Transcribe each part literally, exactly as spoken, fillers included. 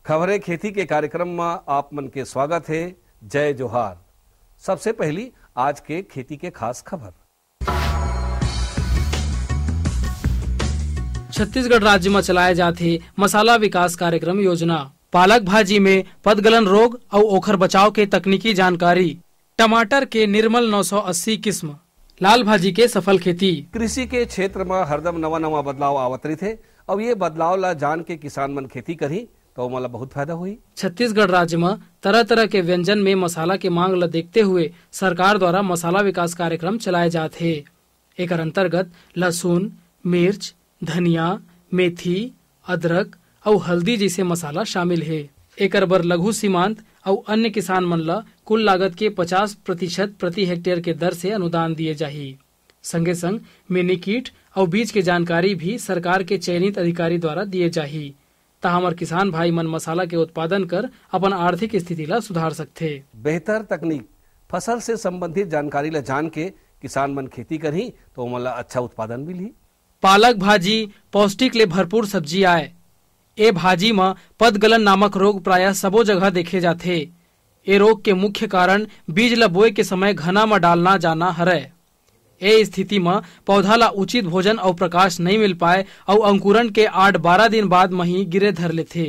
खबरें खेती के कार्यक्रम में आप मन के स्वागत है। जय जोहार। सबसे पहली आज के खेती के खास खबर। छत्तीसगढ़ राज्य में चलाए जाते मसाला विकास कार्यक्रम योजना, पालक भाजी में पदगलन रोग और ओखर बचाव के तकनीकी जानकारी, टमाटर के निर्मल नौ सौ अस्सी किस्म, लाल भाजी के सफल खेती। कृषि के क्षेत्र में हरदम नवा नवा बदलाव आवत रही थे और ये बदलाव ला जान के किसान मन खेती करी तो मला बहुत फायदा हुई। छत्तीसगढ़ राज्य में तरह तरह के व्यंजन में मसाला के मांग ला देखते हुए सरकार द्वारा मसाला विकास कार्यक्रम चलाए जाते हैं। एक अंतर्गत लहसुन, मिर्च, धनिया, मेथी, अदरक और हल्दी जैसे मसाला शामिल है। एक बर लघु सीमांत और अन्य किसान मन ला कुल लागत के पचास प्रतिशत प्रति हेक्टेयर के दर से अनुदान दिए जाही। संगे संग मिनी कीट और बीज के जानकारी भी सरकार के चयनित अधिकारी द्वारा दिए जाही, ता हमर किसान भाई मन मसाला के उत्पादन कर अपन आर्थिक स्थिति ला सुधार सकथे। बेहतर तकनीक, फसल से संबंधित जानकारी ला जान के किसान मन खेती करही तो मला अच्छा उत्पादन मिली। पालक भाजी पौष्टिक ले भरपूर सब्जी आए। ए भाजी में पदगलन नामक रोग प्रायः सबो जगह देखे जाथे। ए रोग के मुख्य कारण बीज ला बोए के समय घना में डालना जाना हरय। ए स्थिति में पौधा ला उचित भोजन और प्रकाश नहीं मिल पाए और अंकुरण के आठ बारह दिन बाद में ही गिरे धर लेथे।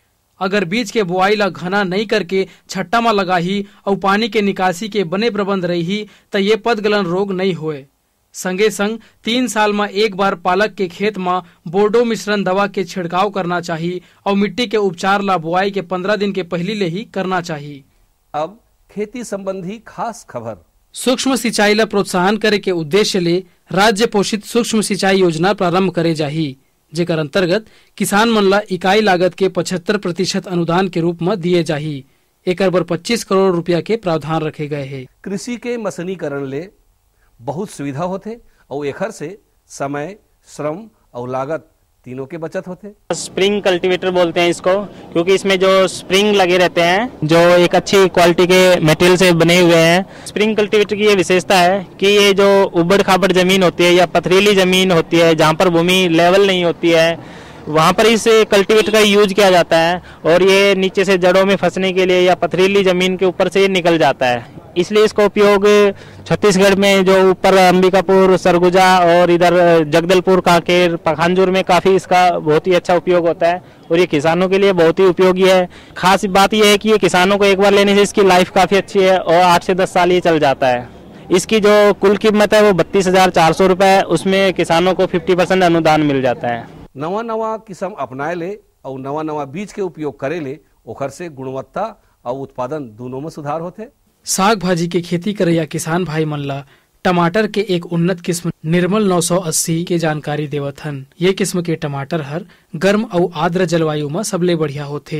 अगर बीज के बुआई ला घना नहीं करके छट्टा में लगाही और पानी के निकासी के बने प्रबंध रही तो ये पदगलन रोग नहीं होए। संगे संग तीन साल में एक बार पालक के खेत में बोर्डो मिश्रण दवा के छिड़काव करना चाहिए और मिट्टी के उपचार ला बुआई के पंद्रह दिन के पहले ले ही करना चाहिए। अब खेती संबंधी खास खबर। सूक्ष्म सिंचाई ला प्रोत्साहन करे के उद्देश्य ले राज्य पोषित सूक्ष्म सिंचाई योजना प्रारंभ करे जाही, जेकर अंतर्गत किसान मन ला इकाई लागत के पचहत्तर प्रतिशत अनुदान के रूप में दिए जाही। एक बर पच्चीस करोड़ रुपया के प्रावधान रखे गए हैं। कृषि के मशीनीकरण ले बहुत सुविधा होते और एखर से समय, श्रम और लागत तीनों के बचत होते। स्प्रिंग कल्टीवेटर बोलते हैं इसको, क्योंकि इसमें जो स्प्रिंग लगे रहते हैं जो एक अच्छी क्वालिटी के मटेरियल से बने हुए हैं। स्प्रिंग कल्टीवेटर की ये विशेषता है कि ये जो उबड़ खाबड़ जमीन होती है या पथरीली जमीन होती है जहाँ पर भूमि लेवल नहीं होती है वहाँ पर इस कल्टीवेटर का यूज किया जाता है और ये नीचे से जड़ों में फंसने के लिए या पथरीली जमीन के ऊपर से निकल जाता है। इसलिए इसका उपयोग छत्तीसगढ़ में जो ऊपर अंबिकापुर, सरगुजा और इधर जगदलपुर, कांकेर, पखानजोर में काफ़ी इसका बहुत ही अच्छा उपयोग होता है और ये किसानों के लिए बहुत ही उपयोगी है। खास बात यह है कि ये किसानों को एक बार लेने से इसकी लाइफ काफ़ी अच्छी है और आठ से दस साल ये चल जाता है। इसकी जो कुल कीमत है वो बत्तीस हजार चार सौ रुपये है, उसमें किसानों को फिफ्टी परसेंट अनुदान मिल जाता है। नवा नवा किस्म अपनाए ले और नवा नवा बीज के उपयोग करे ले ओखर से गुणवत्ता और उत्पादन दोनों में सुधार होते। साग भाजी के खेती करैया किसान भाई मन ला टमाटर के एक उन्नत किस्म निर्मल नौ सौ अस्सी के जानकारी देवत हन। ये किस्म के टमाटर हर गर्म और आर्द्र जलवायु में सबले बढ़िया होथे।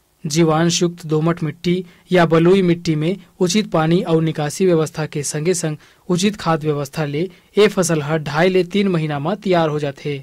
जीवांश युक्त दोमट मिट्टी या बलुई मिट्टी में उचित पानी और निकासी व्यवस्था के संगे संग उचित खाद व्यवस्था ले ए फसल हर ढाई ले तीन महीना में तैयार हो जाथे।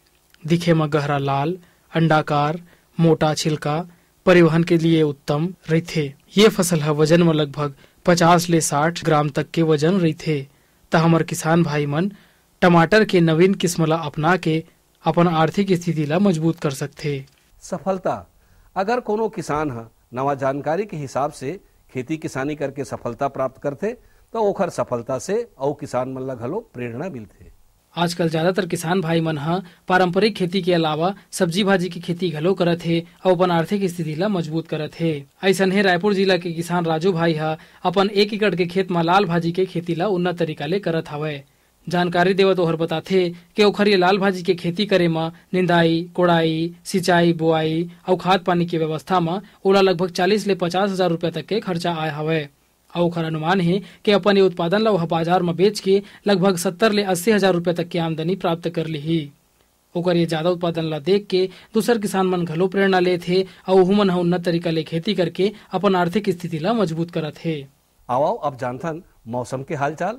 दिखे में गहरा लाल, अंडाकार, मोटा छिलका, परिवहन के लिए उत्तम रहथे। ये फसल है वजन में लगभग पचास ले साठ ग्राम तक के वजन रहथे। त हमर किसान भाई मन टमाटर के नवीन किस्म ला अपना के अपन आर्थिक स्थिति ला मजबूत कर सकथे। सफलता, अगर कोनो किसान है नवा जानकारी के हिसाब से खेती किसानी करके सफलता प्राप्त करते तो ओखर सफलता से और किसान मन ला घलो प्रेरणा मिलथे। आजकल ज्यादातर किसान भाई मन ह पारंपरिक खेती के अलावा सब्जी भाजी की खेती घलो करत हे और अपन आर्थिक स्थिति ला मजबूत करत हे। ऐसन हे रायपुर जिला के किसान राजू भाई ह अपन एक एकड़ के खेत में लाल भाजी के खेती ला उन्नत तरीका ले करत हवय। जानकारी देवत ओहर बताथे कि ओखर ये लाल भाजी के खेती करे में निंदाई, कोड़ाई, सिंचाई, बुआई और खाद पानी की व्यवस्था में ओला लगभग चालीस ले पचास हजार रुपया तक के खर्चा आए हवय। और ओखर अनुमान है कि अपन ये उत्पादन ला वह बाजार में बेच के लगभग सत्तर ले अस्सी हजार रुपया तक की आमदनी प्राप्त कर ली। ओकर ये ज्यादा उत्पादन ला देख के दूसर किसान मन घलो प्रेरणा ले थे और ओहू मन ह उन्नत तरीका ले खेती करके अपन आर्थिक स्थिति ला मजबूत करत हे। आओ अब जानथन मौसम के हालचाल।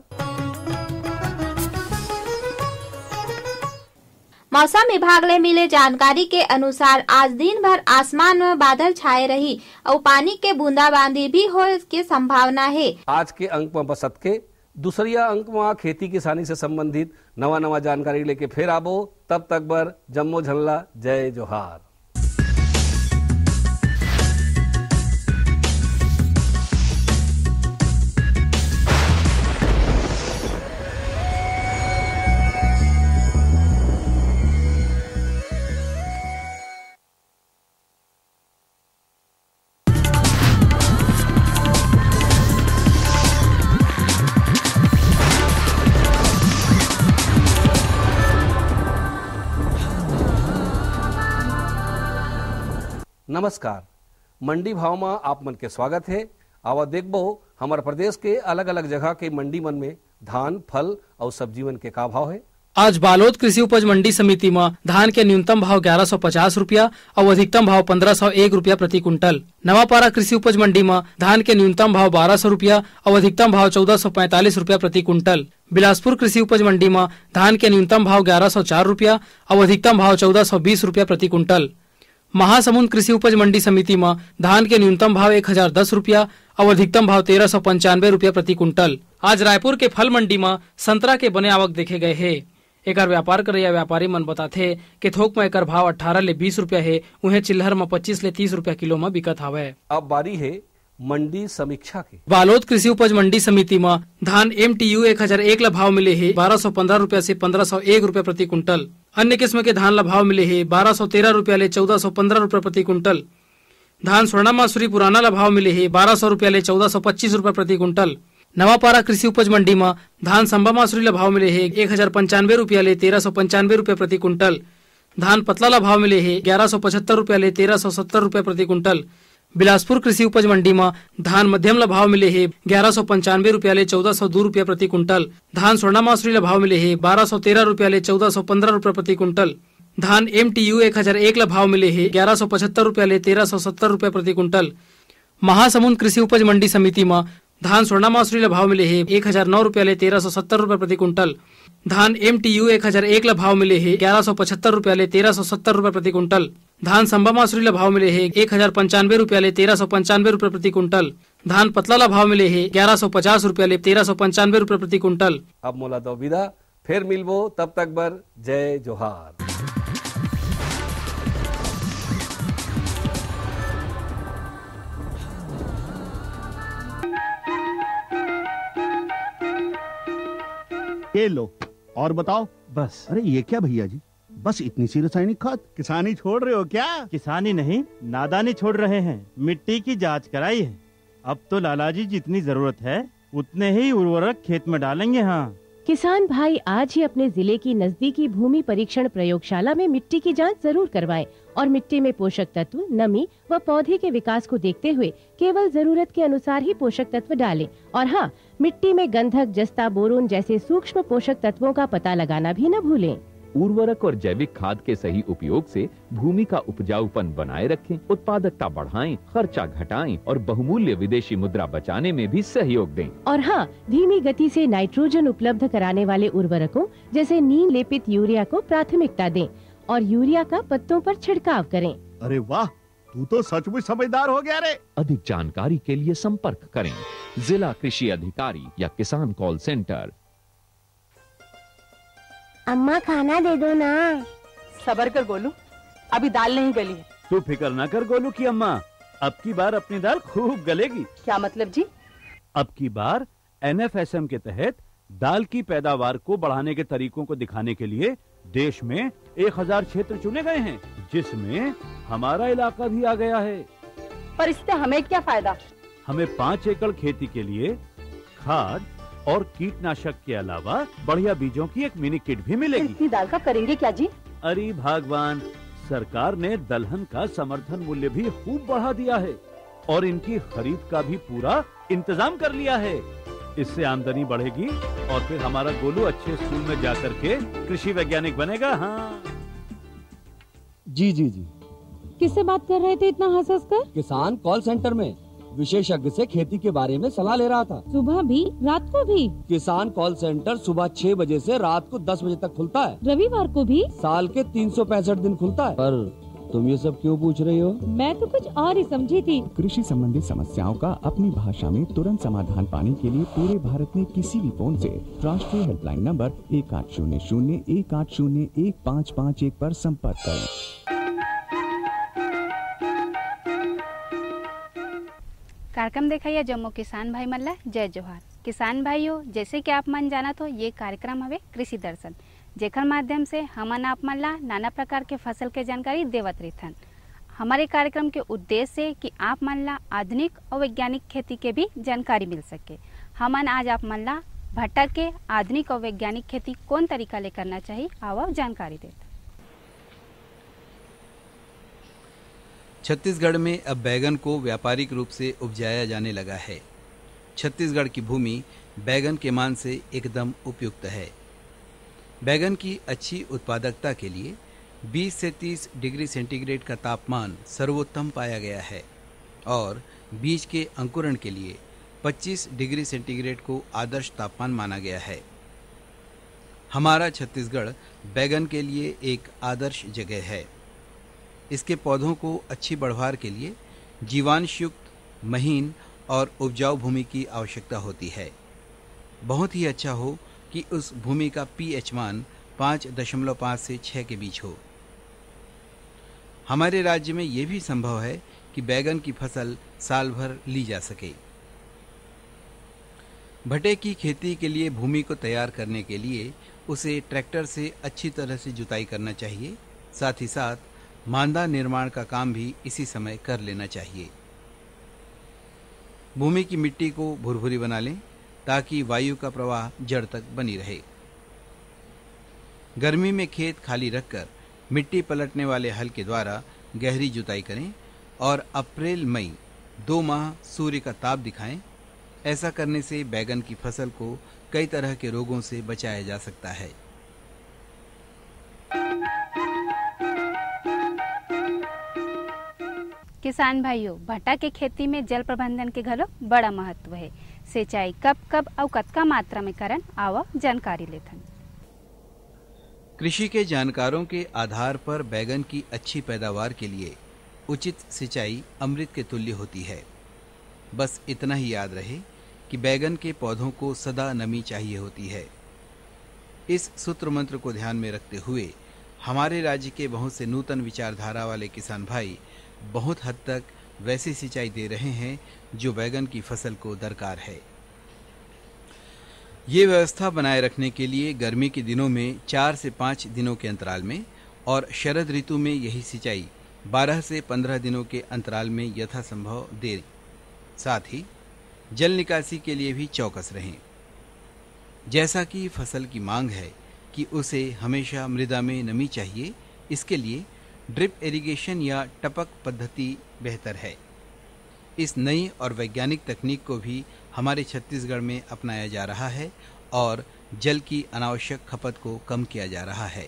मौसम विभाग ले मिले जानकारी के अनुसार आज दिन भर आसमान में बादल छाए रही और पानी के बूंदाबांदी भी होए के संभावना है। आज के अंक में बसत के दूसरिया अंक में खेती किसानी से संबंधित नवा नवा जानकारी लेके फिर आबो। तब तक बर जम्मो झल्ला जय जोहार। नमस्कार, मंडी भाव में आप मन के स्वागत है। आवा देखबो हमारे प्रदेश के अलग अलग जगह के मंडी मन में धान, फल और सब्जी मन के का भाव है। आज बालोद कृषि उपज मंडी समिति में धान के न्यूनतम भाव ग्यारह सौ पचास रूपया और अधिकतम भाव पंद्रह सौ एक रूपया प्रति कुंटल। नवापारा कृषि उपज मंडी में धान के न्यूनतम भाव बारह सौ रूपया और अधिकतम भाव चौदह सौ पैंतालीस रूपया प्रति कुंटल। बिलासपुर कृषि उपज मंडी में धान के न्यूनतम भाव ग्यारह सौ चार रूपया और अधिकतम भाव चौदह सौ बीस रूपया प्रति कुंटल। महासमुंद कृषि उपज मंडी समिति में धान के न्यूनतम भाव एक हजार दस रूपया और अधिकतम भाव तेरह सौ पंचानवे रूपया प्रति कुंटल। आज रायपुर के फल मंडी में संतरा के बने आवक देखे गए है। एकर व्यापार करे व्यापारी मन बताथे कि थोक में एकर भाव अठारह ले बीस रूपया है, उन्हें चिल्हर में पच्चीस ले तीस रूपया किलो में बिकत हवे। अब बारी है मंडी समीक्षा की। बालोद कृषि उपज मंडी समिति में धान एम टी यू एक हजार एक ला भाव मिले है बारह सौ पंद्रह रूपया से पंद्रह सौ एक रूपया प्रति कुंटल। अन्य किस्म के धान ला भाव मिले है बारह सौ तेरह रूपया ले चौदह सौ पंद्रह रूपया प्रति कुंटल। धान स्वर्णा मासूरी पुराना ला भाव मिले है बारह सौ रूपया ले चौदह सौ पच्चीस रूपया प्रति कुंटल। नवापारा कृषि उपज मंडी में धान संबा मासूरी ला भाव मिले है एक हजार पंचानवे रूपया ले तेरह सौ पंचानवे रूपया प्रति कुंटल। धान पतला ला भाव मिले है ग्यारह सौ पचहत्तर रूपया ले तेरह सौ सत्तर रूपया प्रति कुंटल। बिलासपुर कृषि उपज मंडी में धान मध्यम ला भाव मिले है ग्यारह सौ पंचानवे रूपया ले चौदह सौ दो रूपया प्रति कुंटल। धान स्वर्णा मासूरी ला भाव मिले है बारह सौ तेरह रूपया ले चौदह सौ पंद्रह रूपया प्रति कुंटल। धान एम टी यू एक हजार एक ला भाव मिले है ग्यारह सौ पचहत्तर रूपया ले तेरह सौ सत्तर रूपया प्रति कुंटल। महासमुंद कृषि उपज मंडी समिति में धान स्वर्णा मासूरी ला भाव मिले है एक हजार नौ रूपया ले तेरह सौ सत्तर रूपया प्रति कुंटल। धान एम टी यू एक हजार एक ला भाव मिले है ग्यारह सौ पचहत्तर रूपया ले तेरह सौ सत्तर रूपया प्रति कुंटल। धान संबा मासूरी ला भाव मिले है एक हजार पंचानवे रूपया ले तेरह सौ पंचानवे रूपया प्रति कुंटल। धान पतला ला भाव मिले है ग्यारह सौ पचास रूपया ले तेरह सौ पंचानवे रूपया प्रति कुंटल। अब मोला दो विदा, फिर मिलबो, तब तक बर जय जोहार। ये लो और बताओ। बस। अरे ये क्या भैया जी, बस इतनी सी रासायनिक खाद? किसानी छोड़ रहे हो क्या? किसानी नहीं, नादानी छोड़ रहे हैं। मिट्टी की जांच कराई है, अब तो लालाजी जितनी जरूरत है उतने ही उर्वरक खेत में डालेंगे। हाँ किसान भाई आज ही अपने जिले की नजदीकी भूमि परीक्षण प्रयोगशाला में मिट्टी की जांच जरूर करवाएं और मिट्टी में पोषक तत्व, नमी व पौधे के विकास को देखते हुए केवल जरूरत के अनुसार ही पोषक तत्व डालें। और हाँ, मिट्टी में गंधक, जस्ता, बोरोन जैसे सूक्ष्म पोषक तत्वों का पता लगाना भी न भूलें। उर्वरक और जैविक खाद के सही उपयोग से भूमि का उपजाऊपन बनाए रखें, उत्पादकता बढ़ाएं, खर्चा घटाएं और बहुमूल्य विदेशी मुद्रा बचाने में भी सहयोग दें। और हाँ, धीमी गति से नाइट्रोजन उपलब्ध कराने वाले उर्वरकों जैसे नीम लेपित यूरिया को प्राथमिकता दें और यूरिया का पत्तों पर छिड़काव करें। अरे वाह, तू तो सचमुच समझदार हो गया रे। अधिक जानकारी के लिए संपर्क करें जिला कृषि अधिकारी या किसान कॉल सेंटर। अम्मा खाना दे दो ना। सबर कर गोलू, अभी दाल नहीं गली है। तू फिक्र ना कर गोलू की अम्मा, अब की बार अपनी दाल खूब गलेगी। क्या मतलब जी? अब की बार एन एफ एस एम के तहत दाल की पैदावार को बढ़ाने के तरीकों को दिखाने के लिए देश में एक हजार क्षेत्र चुने गए हैं, जिसमें हमारा इलाका भी आ गया है। पर इससे हमें क्या फायदा? हमें पाँच एकड़ खेती के लिए खाद और कीटनाशक के अलावा बढ़िया बीजों की एक मिनी किट भी मिलेगी। इतनी दाल का करेंगे क्या जी? अरे भगवान, सरकार ने दलहन का समर्थन मूल्य भी खूब बढ़ा दिया है और इनकी खरीद का भी पूरा इंतजाम कर लिया है। इससे आमदनी बढ़ेगी और फिर हमारा गोलू अच्छे स्कूल में जाकर के कृषि वैज्ञानिक बनेगा। हाँ जी जी जी। किससे बात कर रहे थे इतना हंस हंस कर? किसान कॉल सेंटर में विशेषज्ञ से खेती के बारे में सलाह ले रहा था। सुबह भी रात को भी? किसान कॉल सेंटर सुबह छह बजे से रात को दस बजे तक खुलता है। रविवार को भी? साल के तीन सौ पैंसठ दिन खुलता है। पर तुम ये सब क्यों पूछ रही हो? मैं तो कुछ और ही समझी थी। कृषि संबंधी समस्याओं का अपनी भाषा में तुरंत समाधान पाने के लिए पूरे भारत में किसी भी फोन से राष्ट्रीय हेल्पलाइन नंबर एक आठ शून्य शून्य एक आठ शून्य एक पाँच पाँच एक पर संपर्क करें। कार्यक्रम देखा जम्मू किसान भाई मल्ला जय जोहार। किसान भाइयों, जैसे कि आप मन जानत हो, ये कार्यक्रम हवे कृषि दर्शन, जेकर माध्यम से हमन आप मन ला नाना प्रकार के फसल के जानकारी देवत रहथन। हमारे कार्यक्रम के उद्देश्य से कि आप मन ला आधुनिक और वैज्ञानिक खेती के भी जानकारी मिल सके। हमन आज आप मन ला भट्टा के आधुनिक और वैज्ञानिक खेती कौन तरीका ले करना चाहिए, आओ जानकारी देते। छत्तीसगढ़ में अब बैगन को व्यापारिक रूप से उपजाया जाने लगा है। छत्तीसगढ़ की भूमि बैगन के मान से एकदम उपयुक्त है। बैगन की अच्छी उत्पादकता के लिए बीस से तीस डिग्री सेंटीग्रेड का तापमान सर्वोत्तम पाया गया है और बीज के अंकुरण के लिए पच्चीस डिग्री सेंटीग्रेड को आदर्श तापमान माना गया है। हमारा छत्तीसगढ़ बैगन के लिए एक आदर्श जगह है। इसके पौधों को अच्छी बढ़वार के लिए जीवांशयुक्त, महीन और उपजाऊ भूमि की आवश्यकता होती है। बहुत ही अच्छा हो कि उस भूमि का पीएच मान पाँच दशमलव पाँच से छः के बीच हो। हमारे राज्य में ये भी संभव है कि बैगन की फसल साल भर ली जा सके। भटे की खेती के लिए भूमि को तैयार करने के लिए उसे ट्रैक्टर से अच्छी तरह से जुताई करना चाहिए। साथ ही साथ मांदा निर्माण का काम भी इसी समय कर लेना चाहिए। भूमि की मिट्टी को भुरभुरी बना लें ताकि वायु का प्रवाह जड़ तक बनी रहे। गर्मी में खेत खाली रखकर मिट्टी पलटने वाले हल के द्वारा गहरी जुताई करें और अप्रैल मई दो माह सूर्य का ताप दिखाएं। ऐसा करने से बैगन की फसल को कई तरह के रोगों से बचाया जा सकता है। किसान भाइयों, भट्टा के खेती में जल प्रबंधन के घलो बड़ा महत्व है। सिंचाई कब कब और कतका मात्रा में करन आवा जानकारी लेथन। कृषि के जानकारों के आधार पर बैगन की अच्छी पैदावार के लिए उचित सिंचाई अमृत के तुल्य होती है। बस इतना ही याद रहे कि बैगन के पौधों को सदा नमी चाहिए होती है। इस सूत्र मंत्र को ध्यान में रखते हुए हमारे राज्य के बहुत से नूतन विचारधारा वाले किसान भाई बहुत हद तक वैसी सिंचाई दे रहे हैं जो बैगन की फसल को दरकार है। ये व्यवस्था बनाए रखने के लिए गर्मी के दिनों में चार से पाँच दिनों के अंतराल में और शरद ऋतु में यही सिंचाई बारह से पंद्रह दिनों के अंतराल में यथासंभव दें। साथ ही जल निकासी के लिए भी चौकस रहें। जैसा कि फसल की मांग है कि उसे हमेशा मृदा में नमी चाहिए, इसके लिए ड्रिप इरिगेशन या टपक पद्धति बेहतर है। इस नई और वैज्ञानिक तकनीक को भी हमारे छत्तीसगढ़ में अपनाया जा रहा है और जल की अनावश्यक खपत को कम किया जा रहा है।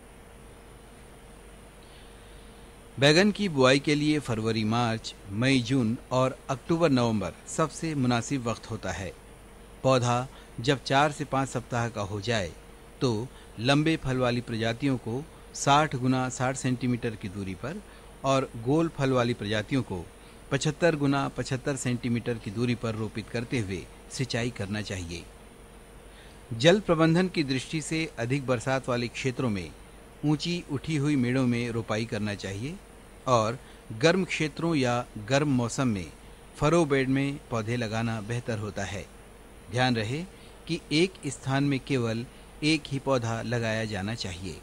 बैगन की बुआई के लिए फरवरी, मार्च, मई, जून और अक्टूबर, नवंबर सबसे मुनासिब वक्त होता है। पौधा जब चार से पाँच सप्ताह का हो जाए तो लंबे फल वाली प्रजातियों को साठ गुना साठ सेंटीमीटर की दूरी पर और गोल फल वाली प्रजातियों को पचहत्तर गुना पचहत्तर सेंटीमीटर की दूरी पर रोपित करते हुए सिंचाई करना चाहिए। जल प्रबंधन की दृष्टि से अधिक बरसात वाले क्षेत्रों में ऊंची उठी हुई मेड़ों में रोपाई करना चाहिए और गर्म क्षेत्रों या गर्म मौसम में फरो बेड में पौधे लगाना बेहतर होता है। ध्यान रहे कि एक स्थान में केवल एक ही पौधा लगाया जाना चाहिए।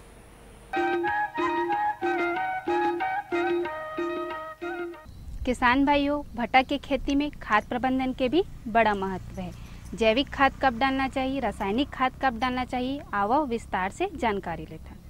किसान भाइयों, भट्टा के खेती में खाद प्रबंधन के भी बड़ा महत्व है। जैविक खाद कब डालना चाहिए, रासायनिक खाद कब डालना चाहिए, आओ विस्तार से जानकारी लेते हैं।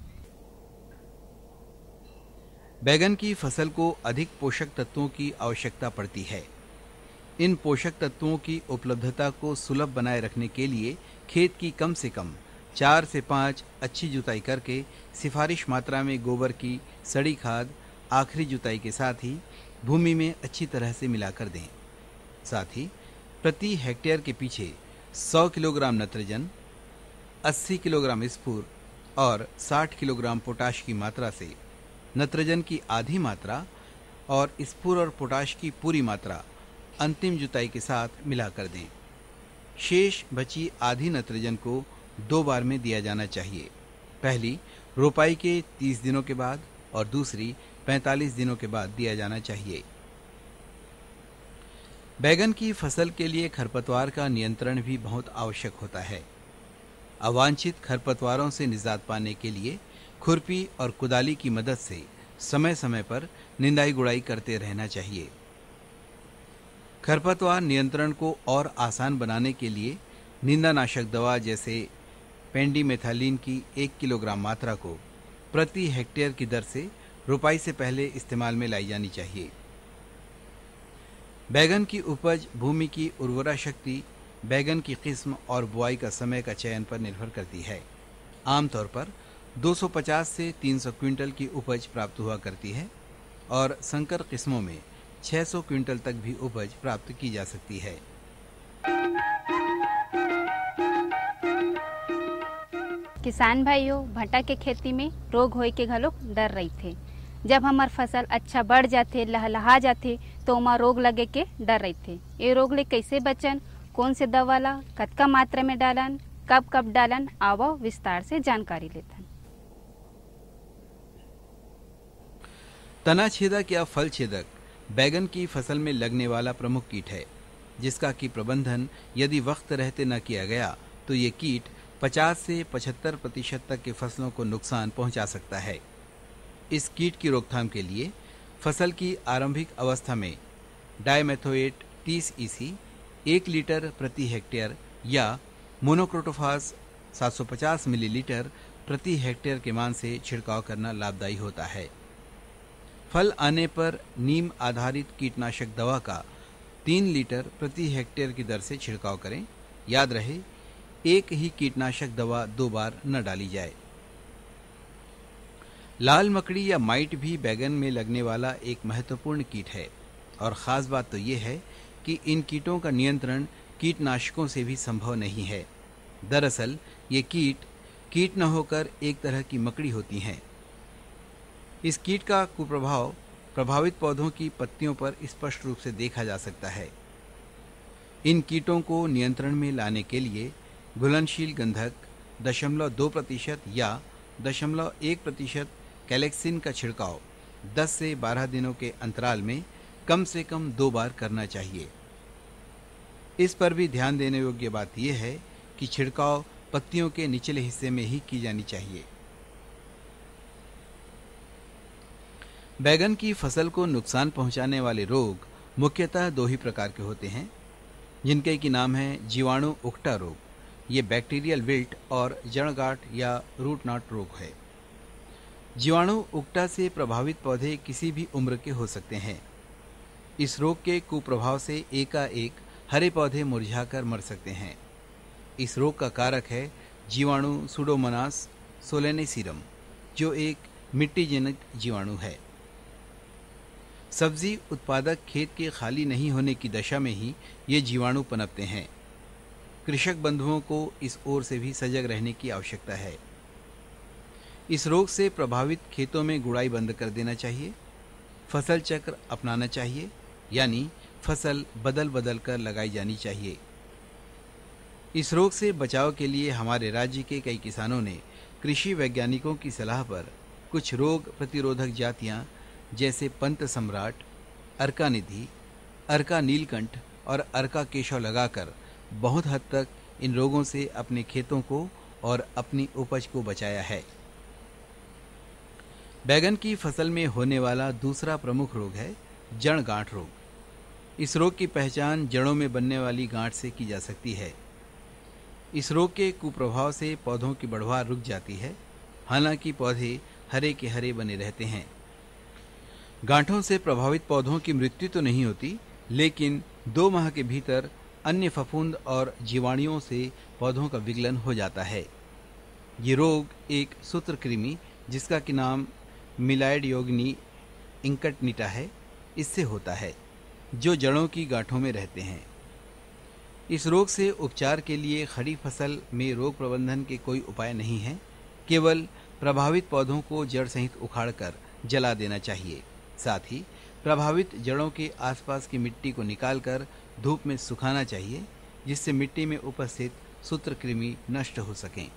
बैगन की फसल को अधिक पोषक तत्वों की आवश्यकता पड़ती है। इन पोषक तत्वों की उपलब्धता को सुलभ बनाए रखने के लिए खेत की कम से कम चार से पाँच अच्छी जुताई करके सिफारिश मात्रा में गोबर की सड़ी खाद आखिरी जुताई के साथ ही भूमि में अच्छी तरह से मिलाकर दें। साथ ही प्रति हेक्टेयर के पीछे सौ किलोग्राम नत्रजन, अस्सी किलोग्राम स्फूर और साठ किलोग्राम पोटाश की मात्रा से नत्रजन की आधी मात्रा और स्फूर और पोटाश की पूरी मात्रा अंतिम जुताई के साथ मिलाकर दें। शेष बची आधी नत्रजन को दो बार में दिया जाना चाहिए। पहली रोपाई के तीस दिनों के बाद और दूसरी पैंतालीस दिनों के बाद दिया जाना चाहिए। बैगन की फसल के लिए खरपतवार का नियंत्रण भी बहुत आवश्यक होता है। अवांछित खरपतवारों से निजात पाने के लिए खुरपी और कुदाली की मदद से समय समय पर निंदाई गुड़ाई करते रहना चाहिए। खरपतवार नियंत्रण को और आसान बनाने के लिए निंदानाशक दवा जैसे पेंडीमेथालिन की एक किलोग्राम मात्रा को प्रति हेक्टेयर की दर से रुपाई से पहले इस्तेमाल में लाई जानी चाहिए। बैगन की उपज भूमि की उर्वरा शक्ति, बैगन की किस्म और बुआई का समय का चयन पर निर्भर करती है। आमतौर पर दो सौ पचास से तीन सौ क्विंटल की उपज प्राप्त हुआ करती है और संकर किस्मों में छह सौ क्विंटल तक भी उपज प्राप्त की जा सकती है। किसान भाइयों, भट्टा के खेती में रोग होए के घलो डर रही थे। जब हमार फसल अच्छा बढ़ जाते, लहलहा जाते तो ओमा रोग लगे के डर रही थे। ये रोग ले कैसे बचन, कौन से दवा ला, कतका मात्रा में डालन, कब कब डालन, आवो विस्तार से जानकारी लेथन। तना छेदक या फल छेदक बैगन की फसल में लगने वाला प्रमुख कीट है, जिसका कि प्रबंधन यदि वक्त रहते न किया गया तो ये कीट पचास से पचहत्तर प्रतिशत तक के फसलों को नुकसान पहुंचा सकता है। इस कीट की रोकथाम के लिए फसल की आरंभिक अवस्था में डायमेथोएट तीस ईसी एक लीटर प्रति हेक्टेयर या मोनोक्रोटोफास सात सौ पचास मिलीलीटर प्रति हेक्टेयर के मान से छिड़काव करना लाभदायी होता है। फल आने पर नीम आधारित कीटनाशक दवा का तीन लीटर प्रति हेक्टेयर की दर से छिड़काव करें। याद रहे, एक ही कीटनाशक दवा दो बार न डाली जाए। लाल मकड़ी या माइट भी बैगन में लगने वाला एक महत्वपूर्ण कीट है और ख़ास बात तो ये है कि इन कीटों का नियंत्रण कीटनाशकों से भी संभव नहीं है। दरअसल ये कीट कीट न होकर एक तरह की मकड़ी होती हैं। इस कीट का कुप्रभाव प्रभावित पौधों की पत्तियों पर स्पष्ट रूप से देखा जा सकता है। इन कीटों को नियंत्रण में लाने के लिए घुलनशील गंधक दशमलव दो प्रतिशत या दशमलव एक प्रतिशत कैलेक्सिन का छिड़काव दस से बारह दिनों के अंतराल में कम से कम दो बार करना चाहिए। इस पर भी ध्यान देने योग्य बात यह है कि छिड़काव पत्तियों के निचले हिस्से में ही की जानी चाहिए। बैगन की फसल को नुकसान पहुंचाने वाले रोग मुख्यतः दो ही प्रकार के होते हैं, जिनके की नाम है जीवाणु उकटा रोग, ये बैक्टीरियल विल्ट, और जड़गांठ या रूट नॉट रोग है। जीवाणु उकटा से प्रभावित पौधे किसी भी उम्र के हो सकते हैं। इस रोग के कुप्रभाव से एकाएक हरे पौधे मुरझाकर मर सकते हैं। इस रोग का कारक है जीवाणु सुडोमोनास सोलेनेसीरम, जो एक मिट्टीजनक जीवाणु है। सब्जी उत्पादक खेत के खाली नहीं होने की दशा में ही ये जीवाणु पनपते हैं। कृषक बंधुओं को इस ओर से भी सजग रहने की आवश्यकता है। इस रोग से प्रभावित खेतों में गुड़ाई बंद कर देना चाहिए। फसल चक्र अपनाना चाहिए, यानी फसल बदल बदल कर लगाई जानी चाहिए। इस रोग से बचाव के लिए हमारे राज्य के कई किसानों ने कृषि वैज्ञानिकों की सलाह पर कुछ रोग प्रतिरोधक जातियां जैसे पंत सम्राट, अर्का निधि, अर्का नीलकंठ और अर्का केशव लगाकर बहुत हद तक इन रोगों से अपने खेतों को और अपनी उपज को बचाया है। बैगन की फसल में होने वाला दूसरा प्रमुख रोग है जड़ गांठ रोग। इस रोग की पहचान जड़ों में बनने वाली गांठ से की जा सकती है। इस रोग के कुप्रभाव से पौधों की बढ़वार रुक जाती है, हालांकि पौधे हरे के हरे बने रहते हैं। गांठों से प्रभावित पौधों की मृत्यु तो नहीं होती, लेकिन दो माह के भीतर अन्य फफूंद और जीवाणुओं से पौधों का विगलन हो जाता है। ये रोग एक सूत्रकृमि, जिसका कि नाम मिलाइड योगिनी इंकटनिटा है, इससे होता है, जो जड़ों की गांठों में रहते हैं। इस रोग से उपचार के लिए खड़ी फसल में रोग प्रबंधन के कोई उपाय नहीं है, केवल प्रभावित पौधों को जड़ सहित उखाड़कर जला देना चाहिए। साथ ही प्रभावित जड़ों के आसपास की मिट्टी को निकालकर धूप में सुखाना चाहिए, जिससे मिट्टी में उपस्थित सूत्रकृमि नष्ट हो सकें।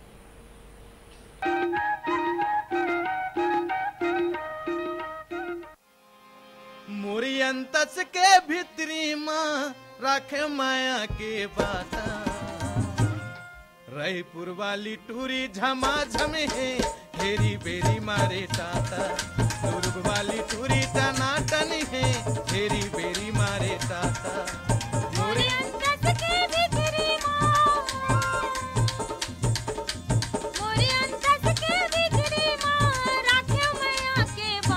मुरियंतस के भितरी माँ राखे माया के बाता, रहीपुर वाली टूरी झमाझम है, हेरी बेरी मारे टाटा। दुर्ग वाली टूरी टनाटन है, हेरी बेरी मारे टाटा। मुरियंतस के भितरी माँ, मुरियंतस के भितरी माँ राखे माया के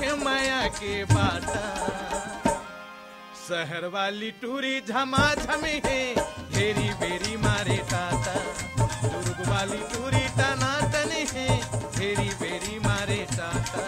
के माया के बाटा। शहर वाली टूरी झमाझम है, हेरी बेरी मारे टाटा। दुर्ग वाली टूरी टनाटन है, हेरी बेरी मारे टाटा।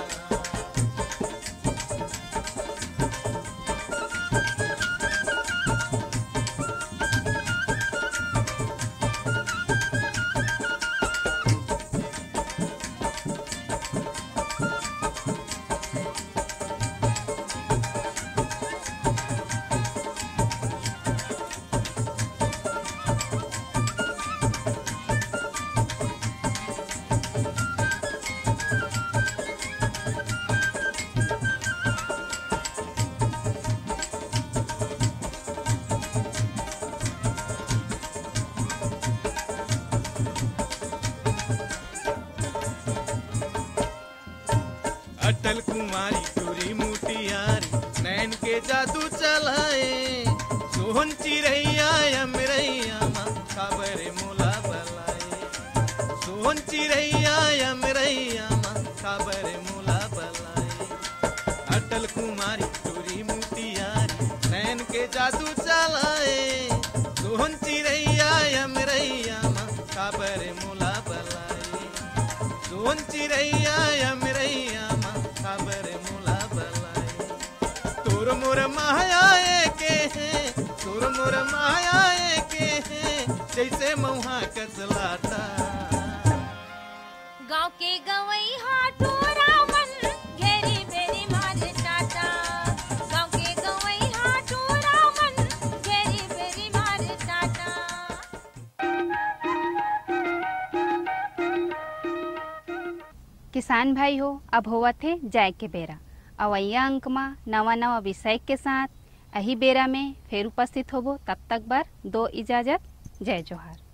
अटल कुमारी टूरी मुटियारी नैन के जादू चलाए। सोहन चिरैया यमरैया माँ काबरे मोला बलाए। सोहन चिरैया यमरैया माँ काबरे मोला बलाए। अटल कुमारी टूरी मुटियारी नैन के जादू चलाए। सोहन चिरैया यमरैया माँ काबरे मोला बलाए। सोहन चिरैया यमरैया खबर मुला बलाए। तोर मोर माया के हैं, तोर मोर माया के हैं, जैसे मऊहा कसलाता। गाँव के गवई हाटोरा मन घेरी बेरी मारे टाटा। गाँव के गवई हाटोरा मन घेरी बेरी मारे टाटा। किसान भाई हो, अब होवत थे जाए के बेरा। अवैया अंक में नवा नवा विषय के साथ अही बेरा में फिर उपस्थित होबो। तब तक बर दो इजाजत। जय जोहार।